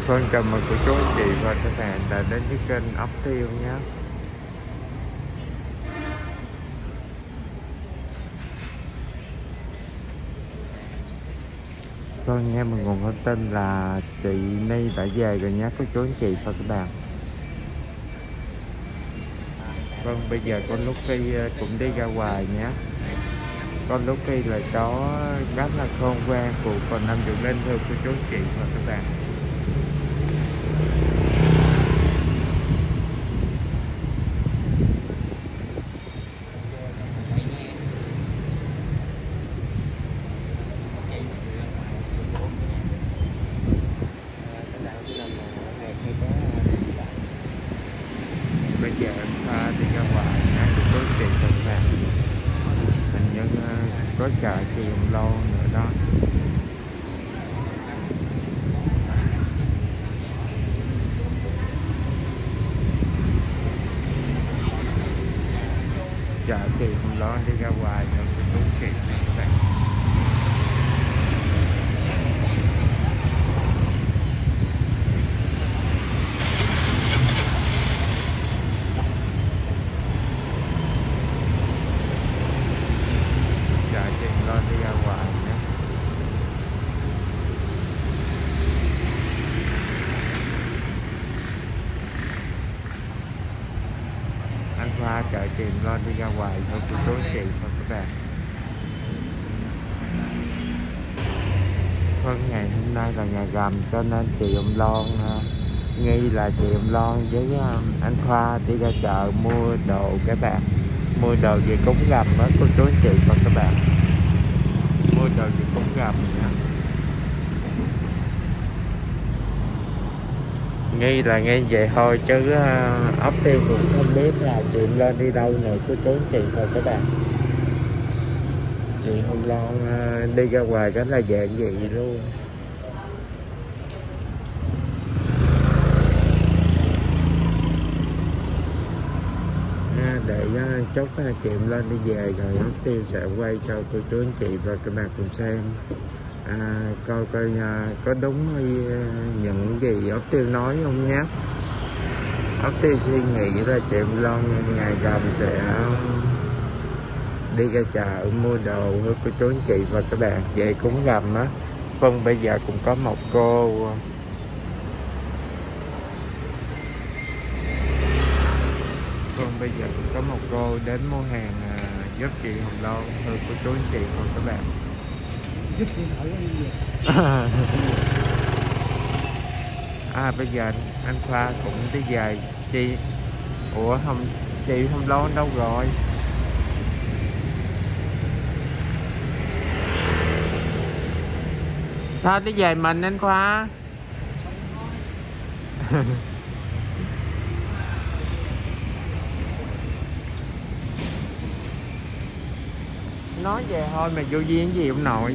Vâng, chào mừng cô chú anh chị và các bạn đã đến với kênh Ốc Tiêu nhé. Vâng, nghe một nguồn thông tin là chị Ni đã về rồi nhé cô chú anh chị và các bạn. Vâng, bây giờ con Lucky cũng đi ra ngoài nhé. Con Lucky là chó rất là khôn ngoan của con Năm Đường Linh thưa cô chú anh chị và các bạn. Bây giờ em đi ra ngoài nhé cô chú anh chị và các bạn. Hình như có chợ Kiềm Lâu nữa đó. Chợ Kiềm Lâu đi ra ngoài nữa cô chú anh chị và các bạn. Lên đi ra ngoài nhé. Anh Khoa chợ Kiềm lên đi ra ngoài thôi cô chú anh chị và các bạn. Vâng, ngày hôm nay là ngày rằm cho nên chị Ông Loan nghi là chị Ông Loan với anh Khoa đi ra chợ mua đồ các bạn, mua đồ về cúng rằm đó cô chú anh chị và các bạn, mua đồ về cúng rằm nha. Nghi là nghi vậy thôi chứ Ốc Tiêu cũng không biết là chuyện lên đi đâu nữa cô chú anh chị và các bạn. Chị Hồng Loan đi ra ngoài rất là dạng gì luôn. Để chốt chuyện lên đi về rồi Ốc Tiêu sẽ quay cho cô chú anh chị và các bạn cùng xem coi có đúng hay những gì Ốc Tiêu nói không nhé. Ốc Tiêu suy nghĩ là chị Hồng Loan ngày rằm sẽ đi ra chợ mua đồ với cô chú anh chị và các bạn về cúng rằm á. Vâng, bây giờ cũng có một cô bây giờ cũng có một cô đến mua hàng giúp chị Hồng Loan thưa cô chú anh chị và các bạn. Giúp chị thử bây giờ anh Khoa cũng đi về. Chị chị Hồng Loan đâu rồi? Sao đi về mình anh Khoa? Nói về thôi mà vô duyên gì ông nội.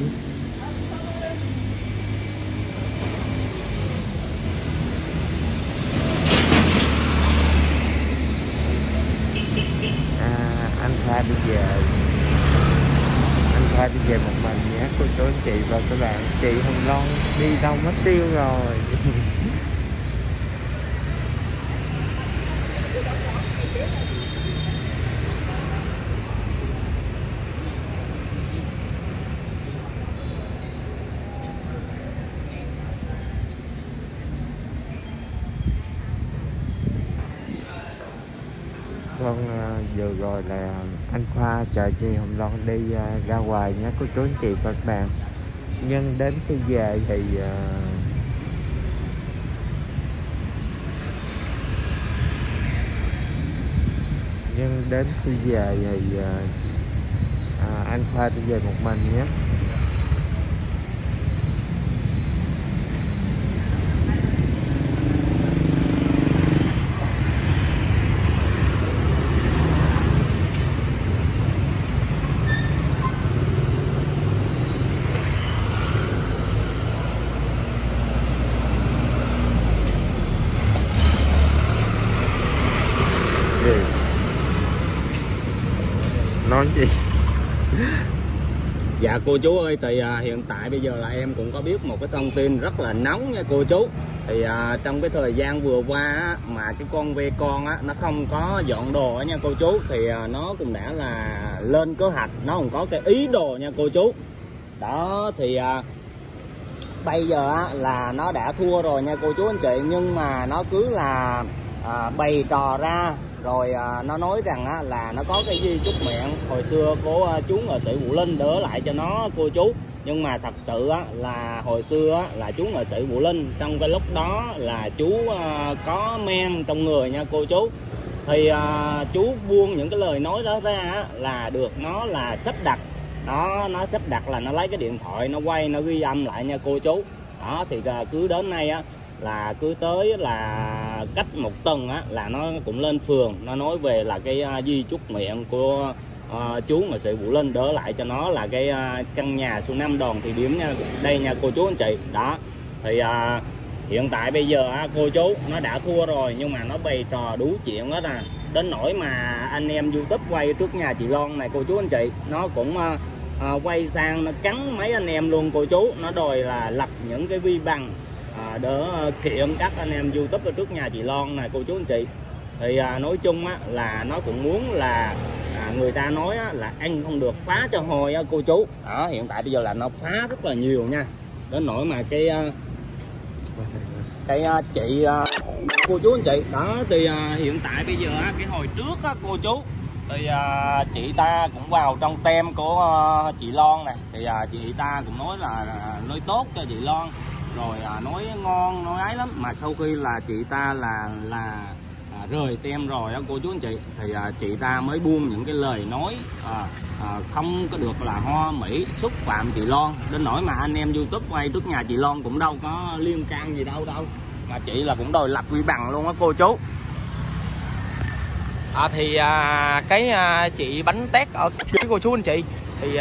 Anh Khoa đi về. Anh Khoa đi về một mình nhé cô chú anh chị và các bạn. Chị Hồng Loan đi đâu mất tiêu rồi. Vâng, vừa rồi là anh Khoa chờ chị Hồng Loan đi ra ngoài nhé cô chú anh chị và các bạn. Nhưng đến khi về thì anh Khoa đi về một mình nhé. Nói gì? Dạ Cô chú ơi, thì hiện tại bây giờ là em cũng có biết một cái thông tin rất là nóng nha cô chú. Thì trong cái thời gian vừa qua á, mà cái con ve con á, nó không có dọn đồ nha cô chú, thì nó cũng đã là lên kế hoạch, nó cũng có cái ý đồ nha cô chú. Đó thì bây giờ á, là nó đã thua rồi nha cô chú anh chị, nhưng mà nó cứ là bày trò ra rồi nó nói rằng á, là nó có cái di chúc mẹn hồi xưa của chú nghệ sĩ Vũ Linh đỡ lại cho nó cô chú. Nhưng mà thật sự á, là hồi xưa á, là chú nghệ sĩ Vũ Linh trong cái lúc đó là chú có men trong người nha cô chú. Thì chú buông những cái lời nói đó ra á, là được nó là sắp đặt. Nó sắp đặt là nó lấy cái điện thoại nó quay, nó ghi âm lại nha cô chú. Đó thì cứ đến nay á, là cứ tới là cách một tuần á, là nó cũng lên phường nó nói về là cái di chúc miệng của chú nghệ sĩ Vũ Linh đỡ lại cho nó là cái căn nhà số 5 Đoàn Thị Điểm nha, đây nha cô chú anh chị. Đó thì hiện tại bây giờ cô chú nó đã thua rồi, nhưng mà nó bày trò đủ chuyện đó nè, đến nỗi mà anh em YouTube quay trước nhà chị Loan này cô chú anh chị, nó cũng quay sang nó cắn mấy anh em luôn cô chú. Nó đòi là lập những cái vi bằng đỡ kiện các anh em YouTube ở trước nhà chị Loan này cô chú anh chị. Thì nói chung á, là nó cũng muốn là người ta nói á, là anh không được phá cho hồi á cô chú. Đó hiện tại bây giờ là nó phá rất là nhiều nha, đến nỗi mà cái chị cô chú anh chị. Đó thì hiện tại bây giờ cái hồi trước á, cô chú thì chị ta cũng vào trong tem của chị Loan này, thì chị ta cũng nói là nói tốt cho chị Loan rồi, nói ngon nói ấy lắm. Mà sau khi là chị ta là rời tem rồi á cô chú anh chị, thì chị ta mới buông những cái lời nói không có được là hoa mỹ xúc phạm chị Loan, đến nỗi mà anh em YouTube quay trước nhà chị Loan cũng đâu có liên can gì đâu mà chị là cũng đòi lập vi bằng luôn á cô chú. Thì cái chị bánh tét ở với cô chú anh chị, thì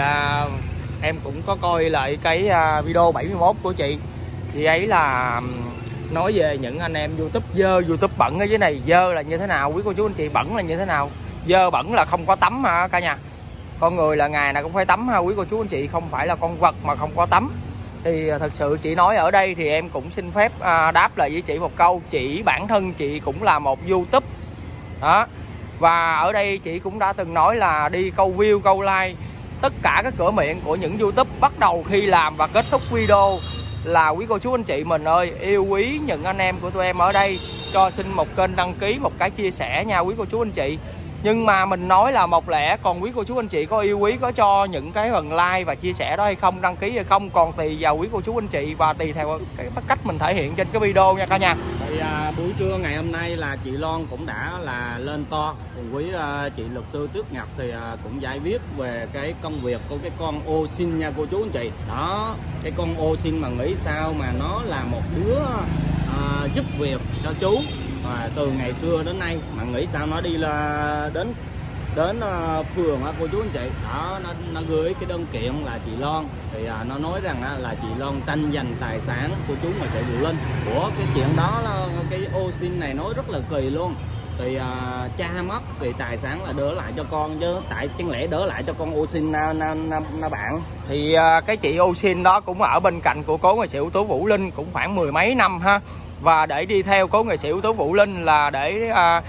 em cũng có coi lại cái video 71 của chị ấy là nói về những anh em YouTube dơ, YouTube bẩn ở dưới này. Dơ là như thế nào quý cô chú anh chị, bẩn là như thế nào? Dơ bẩn là không có tắm hả cả nhà? Con người là ngày nào cũng phải tắm ha quý cô chú anh chị, không phải là con vật mà không có tắm. Thì thật sự chị nói ở đây thì em cũng xin phép đáp lại với chị một câu. Chị bản thân chị cũng là một YouTube đó, và ở đây chị cũng đã từng nói là đi câu view câu like, tất cả các cửa miệng của những YouTube bắt đầu khi làm và kết thúc video là quý cô chú anh chị mình ơi, yêu quý những anh em của tụi em ở đây cho xin một kênh đăng ký, một cái chia sẻ nha quý cô chú anh chị. Nhưng mà mình nói là một lẽ, còn quý cô chú anh chị có yêu quý, có cho những cái phần like và chia sẻ đó hay không, đăng ký hay không, còn tùy vào quý cô chú anh chị và tùy theo cái cách mình thể hiện trên cái video nha cả nhà. Thì buổi trưa ngày hôm nay là chị Loan cũng đã là lên to cùng với chị luật sư Tước Ngọc, thì cũng giải viết về cái công việc của cái con ô xin nha cô chú anh chị. Đó, cái con ô xin mà nghĩ sao mà nó là một đứa giúp việc cho chú từ ngày xưa đến nay, mà nghĩ sao nó đi là đến phường cô chú anh chị. Đó, nó gửi cái đơn kiện là chị Loan, thì nó nói rằng là chị Loan tranh giành tài sản của chú nghệ sĩ Vũ Linh. Của cái chuyện đó là cái ô xin này nói rất là kỳ luôn. Thì cha mất thì tài sản là đỡ lại cho con, chứ tại chẳng lẽ đỡ lại cho con ô xin na bạn. Thì cái chị ô xin đó cũng ở bên cạnh của cố nghệ sĩ ưu tú Vũ Linh cũng khoảng mười mấy năm ha. Và để đi theo cố nghệ sĩ ưu tú Vũ Linh là để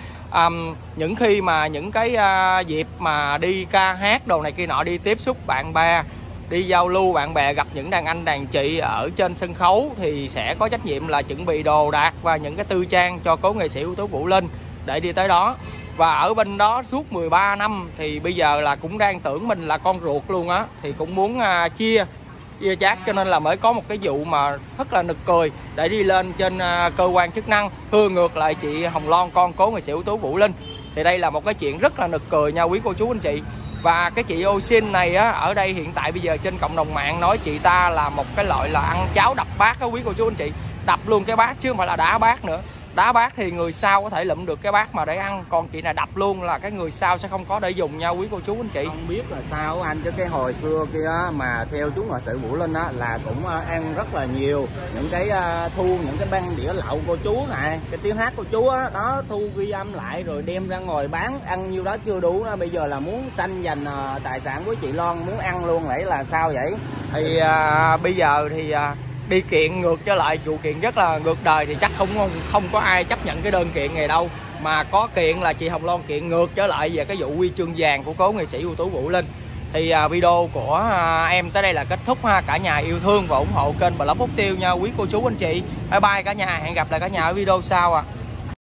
những khi mà những cái dịp mà đi ca hát đồ này kia nọ, đi tiếp xúc bạn bè, đi giao lưu bạn bè, gặp những đàn anh đàn chị ở trên sân khấu thì sẽ có trách nhiệm là chuẩn bị đồ đạc và những cái tư trang cho cố nghệ sĩ ưu tú Vũ Linh để đi tới đó. Và ở bên đó suốt 13 năm thì bây giờ là cũng đang tưởng mình là con ruột luôn á, thì cũng muốn chia chác, cho nên là mới có một cái vụ mà rất là nực cười để đi lên trên cơ quan chức năng hưa ngược lại chị Hồng Loan, con cố nghệ sĩ ưu tú Vũ Linh. Thì đây là một cái chuyện rất là nực cười nha quý cô chú anh chị. Và cái chị ô xin này á, ở đây hiện tại bây giờ trên cộng đồng mạng nói chị ta là một cái loại là ăn cháo đập bát á quý cô chú anh chị. Đập luôn cái bát chứ không phải là đá bát nữa. đá bát thì người sau có thể lụm được cái bát mà để ăn, còn chị này đập luôn là cái người sau sẽ không có để dùng nha quý cô chú anh chị. Không biết là sao anh, chứ cái hồi xưa kia mà theo chú nghệ sĩ Vũ Linh á là cũng ăn rất là nhiều những cái thu những cái băng đĩa lậu cô chú này, cái tiếng hát của chú á đó, thu ghi âm lại rồi đem ra ngồi bán, ăn nhiêu đó chưa đủ đó, bây giờ là muốn tranh giành tài sản của chị Loan, muốn ăn luôn vậy là sao vậy? Thì bây giờ thì đi kiện ngược trở lại, vụ kiện rất là ngược đời thì chắc không có ai chấp nhận cái đơn kiện này đâu, mà có kiện là chị Hồng Loan kiện ngược trở lại về cái vụ huy chương vàng của cố nghệ sĩ ưu tú Vũ Linh. Thì video của em tới đây là kết thúc ha. Cả nhà yêu thương và ủng hộ kênh Blog Phúc Tiêu nha quý cô chú anh chị. Bye bye cả nhà, hẹn gặp lại cả nhà ở video sau